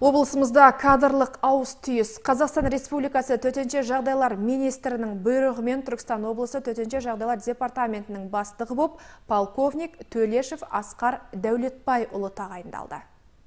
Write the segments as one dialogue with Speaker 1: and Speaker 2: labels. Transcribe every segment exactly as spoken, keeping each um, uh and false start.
Speaker 1: Облысымызда кадрлық ауыс түйіс. Қазақстан Республикасы төтенше жағдайлар министрінің бұйрығымен Түркістан облысы төтенше жағдайлар департаментінің бастығы боп полковник Төлешев Асқар Дәулетбайұлы тағайындалды.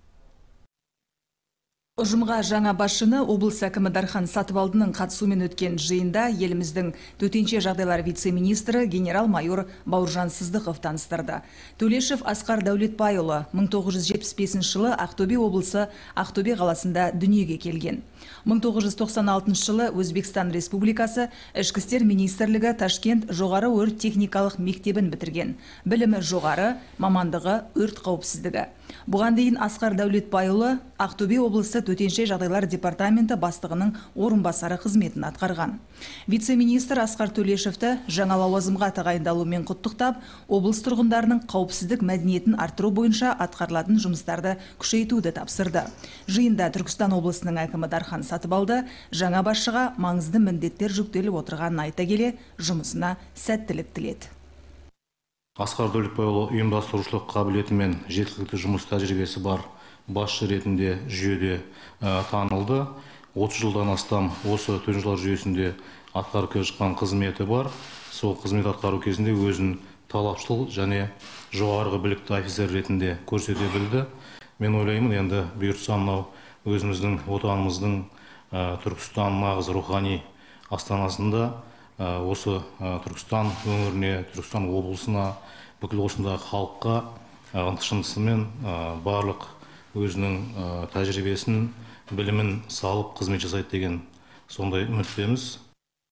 Speaker 2: Ұжымға жаңа басшыны облыс әкімі Дархан Сатыбалдының қатысуымен өткен жиында еліміздің төтенше жағдайлар вице-министрі генерал-майор Бауыржан Сыздықов таныстырды. Төлешев Асқар Дәулетбайұлы мың тоғыз жүз жетпіс бесінші жылы Ақтөбе облысы Ақтөбе қаласында дүниеге келген. мың тоғыз жүз тоқсан алтыншы жылы Өзбекстан Республикасы Ішкі істер министрлігі Ташкент жоғары өрт техникалық мектебін бітірген. Білімі жоғары, мамандығы өрт қауіпсіздігі. Бұған дейін Асқар Дәулетбайұлы Ақтөбе облысы төтенше жағдайлар департаменті бастығының орынбасары қызметін атқарған. Вице-министр Асқар Төлешевті жаңа лауазымға тағайындалуымен құттықтап, облыс тұрғындарының қауіпсіздік мәдениетін арттыру бойынша атқарылатын жұмыстарды күшейтуді тапсырды. Жиында Түркістан облысының әкімі Дархан Сатыбалды жаңа басшыға маңызды міндеттер жүктеліп отырғанын айта келе, жұмысына сәттілік тіледі.
Speaker 3: Асқар Дәулетбайұлы ұйымдастырушылық қабілеті мен жеткілікті жұмыс тәжірибесі бар басшы ретінде жүйеде танылды. отыз жылдан астам осы төтенше жағдайлар жүйесінде атқарып келе жатқан қызметі бар. Сол қызмет атқару кезінде өзін талапшыл және жоғарғы білікті офицер ретінде көрсете білді. Мен ойлаймын, енді бұйыртса мынау өзіміздің отанымыздың Түркістан нағыз рухани астанасында осы Түркістан өңіріне, Түркістан облысына, бүкіл осындағы халыққа ынтышымысымен барлық өзінің тәжірибесін, білімін салып қызмет жасайды деген сондай үміттеміз.